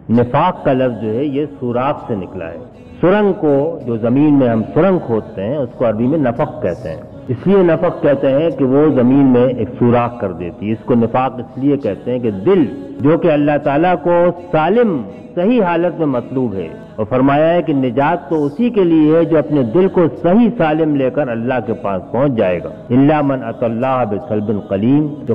نفاق کا لفظ جو ہے یہ سوراخ سے نکلا ہے. سرنگ کو جو زمین میں ہم سرنگ کھودتے ہیں اس کو عربی میں نفق کہتے ہیں. اس لیے نفق کہتے ہیں کہ وہ زمین میں ایک سوراخ کر دیتی ہے. اس کو نفاق اس لیے کہتے ہیں کہ دل جو کہ اللہ تعالیٰ کو سالم صحیح حالت میں مطلوب ہے، اور فرمایا ہے کہ نجات تو اسی کے لیے ہے جو اپنے دل کو صحیح سالم لے کر اللہ کے پاس پہنچ جائے گا. الا من اتى اللہ بقلب سلیم، جو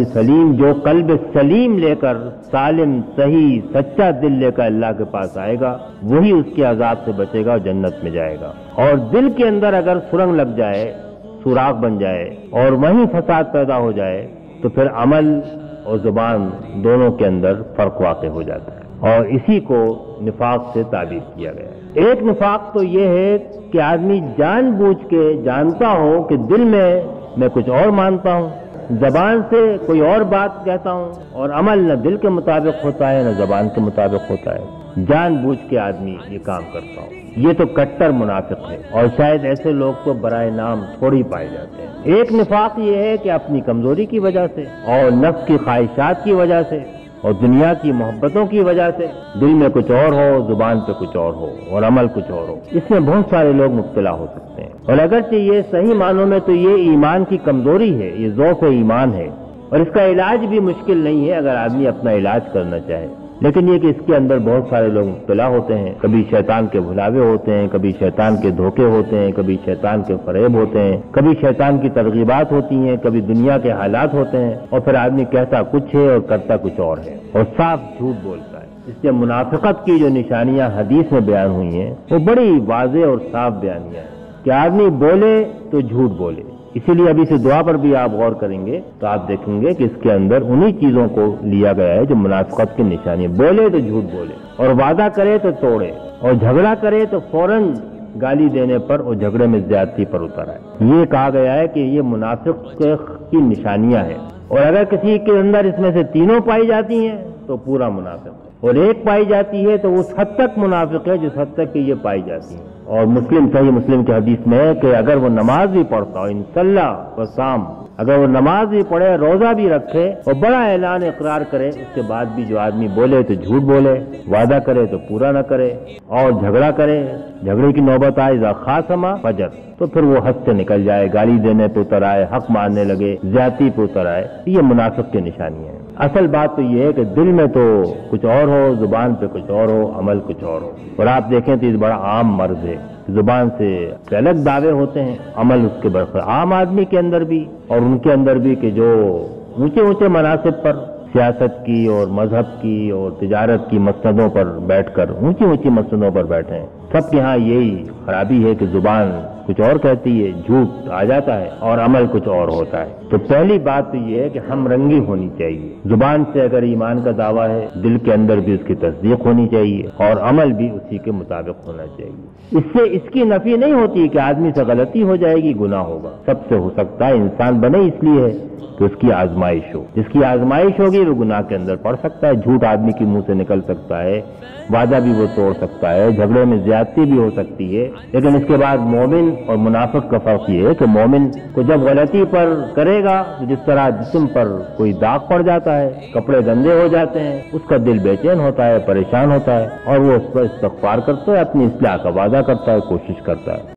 قلب سلیم لے کر سالم صحیح سچا دل لے کر اللہ کے پاس آئے گا وہی اس کے عذاب سے بچے گا اور جنت میں جائے گا. اور دل کے اندر اگر سرنگ لگ جائے، سوراخ بن جائے اور وہیں فساد پیدا ہو جائے تو پھر عمل اور زبان دونوں کے اندر فرق واقع ہو جاتا ہے، اور اسی کو نفاق سے تعبیر کیا گیا ہے. ایک نفاق تو یہ ہے کہ آدمی جان بوجھ کے جانتا ہو کہ دل میں کچھ اور مانتا ہوں، زبان سے کوئی اور بات کہتا ہوں، اور عمل نہ دل کے مطابق ہوتا ہے نہ زبان کے مطابق ہوتا ہے. جان بوجھ کے آدمی یہ کام کرتا ہو، یہ تو کٹر منافق ہے، اور شاید ایسے لوگ تو برائے نام تھوڑی پائے جاتے ہیں. ایک نفاق یہ ہے کہ اپنی کمزوری کی وجہ سے اور نفس کی خواہشات کی وجہ سے اور دنیا کی محبتوں کی وجہ سے دل میں کچھ اور ہو، زبان پہ کچھ اور ہو اور عمل کچھ اور ہو. اس میں بہت سارے لوگ مبتلا ہو سکتے ہیں، اور اگرچہ یہ صحیح معنوں میں تو یہ ایمان کی کمزوری ہے، یہ ضعف ایمان ہے، اور اس کا علاج بھی مشکل نہیں ہے اگر آدمی اپنا علاج کرنا چاہے. لیکن یہ کہ اس کے اندر بہت سارے لوگ مبتلا ہوتے ہیں. کبھی شیطان کے بھلاوے ہوتے ہیں، کبھی شیطان کے دھوکے ہوتے ہیں، کبھی شیطان کے فریب ہوتے ہیں، کبھی شیطان کی ترغیبات ہوتی ہیں، کبھی دنیا کے حالات ہوتے ہیں، اور پھر آدمی کہتا کچھ ہے اور کرتا کچھ اور ہے، اور صاف جھوٹ بولتا ہے. اس لیے منافقت کی جو نشانیاں حدیث میں بیان ہوئی ہیں وہ بڑی واضح اور صاف بیانیاں ہیں کہ آدمی بولے تو جھوٹ بولے. اسی لیے ابھی سے دعا پر بھی آپ غور کریں گے تو آپ دیکھیں گے کہ اس کے اندر انہی چیزوں کو لیا گیا ہے جو منافقت کی نشانی ہے. بولے تو جھوٹ بولے، اور وعدہ کرے تو توڑے، اور جھگڑا کرے تو فوراً گالی دینے پر اور جھگڑے میں زیادتی پر اتر آئے. یہ کہا گیا ہے کہ یہ منافق کی نشانیاں ہیں، اور اگر کسی کے اندر اس میں سے تینوں پائی جاتی ہیں تو پورا منافق ہے، اور ایک پائی جاتی ہے تو اس حد تک منافق ہے جس حد تک کہ یہ پائی جاتی ہے. اور صحیح مسلم کی حدیث میں ہے کہ اگر وہ نماز بھی پڑھتا ہو، انصلہ وصام، اگر وہ نماز بھی پڑھے، روزہ بھی رکھے اور بڑا اعلان اقرار کرے، اس کے بعد بھی جو آدمی بولے تو جھوٹ بولے، وعدہ کرے تو پورا نہ کرے، اور جھگڑا کرے، جھگڑے کی نوبت آئے اذا خاصم فجر، تو پھر وہ حد سے نکل جائے، گالی دینے پہ اتر آئے، حق ماننے لگے، زیادتی پہ اتر آئے. یہ منافق کی نشانی ہے. اصل بات تو یہ ہے کہ دل میں تو کچھ اور ہو، زبان پہ کچھ اور ہو، عمل کچھ اور ہو. اور آپ دیکھیں تو یہ بڑا عام مرض ہے. زبان سے الگ دعوے ہوتے ہیں، عمل اس کے برخلاف عام آدمی کے اندر بھی اور ان کے اندر بھی کہ جو اونچے مناصب پر، سیاست کی اور مذہب کی اور تجارت کی مسندوں پر بیٹھ کر، اونچی مسندوں پر بیٹھے ہیں، سب کے ہاں یہی خرابی ہے کہ زبان کچھ اور کہتی ہے، جھوٹ آ جاتا ہے اور عمل کچھ اور ہوتا ہے. تو پہلی بات تو یہ ہے کہ ہم رنگی ہونی چاہیے. زبان سے اگر ایمان کا دعویٰ ہے، دل کے اندر بھی اس کی تصدیق ہونی چاہیے اور عمل بھی اسی کے مطابق ہونا چاہیے. اس سے اس کی نفی نہیں ہوتی کہ آدمی سے غلطی ہو جائے گی، گناہ ہوگا. سب سے ہو سکتا ہے، انسان بنے اس لیے ہے کہ اس کی آزمائش ہو. جس کی آزمائش ہوگی وہ گناہ کے اندر پڑ سکتا ہے. جھوٹ آدمی کے منہ سے نکل سکتا ہے، وعدہ بھی وہ توڑ سکتا ہے، جھگڑے میں زیادتی بھی ہو سکتی ہے. لیکن اس کے بعد مومن اور منافق کا فرق یہ ہے کہ مومن کو جب غلطی پر کرے گا تو جس طرح جسم پر کوئی داغ پڑ جاتا ہے، کپڑے گندے ہو جاتے ہیں، اس کا دل بے چین ہوتا ہے، پریشان ہوتا ہے، اور وہ اس پر استغفار کرتا ہے، اپنی اصلاح کا وعدہ کرتا ہے، کوشش کرتا ہے.